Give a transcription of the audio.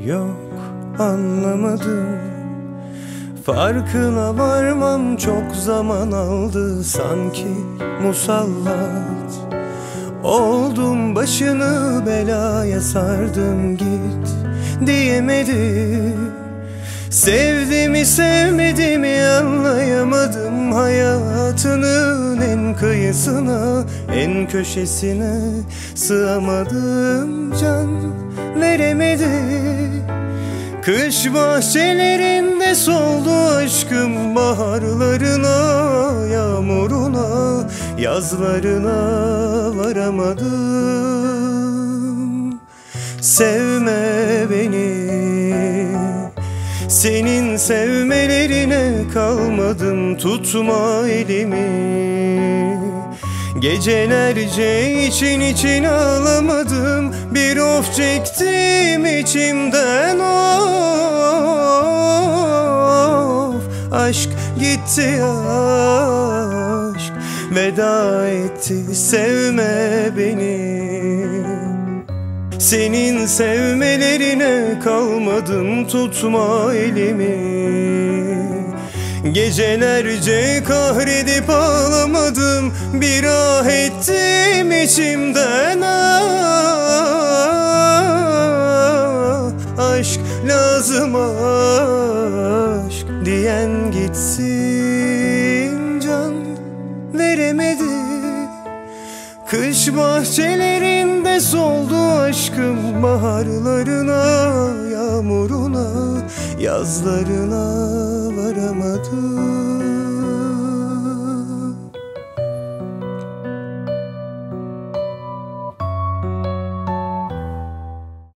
Yok, anlamadım. Farkına varmam çok zaman aldı. Sanki musallat oldum, başını belaya sardım. Git diyemedim. Sevdiğimi sevmediğimi anlayamadım. Hayatının en kıyısına, en köşesine sığamadım. Can veremedim. Kış bahçelerinde soldu aşkım, baharlarına, yağmuruna, yazlarına varamadım. Sevme beni, senin sevmelerine kalmadım. Tutma elimi, gecelerce için için ağlamadım. Bir of çektim içimden, of. Aşk gitti, aşk veda etti. Sevme beni, senin sevmelerine kalmadım. Tutma elimi, gecelerce kahredip ağlamadım. Bir ah ettim içimden, aşk lazım, aşk diyen gitsin. Can veremedi. Kış bahçelerinde soldu aşkım, baharlarına, yağmuruna, yazlarına varamadım.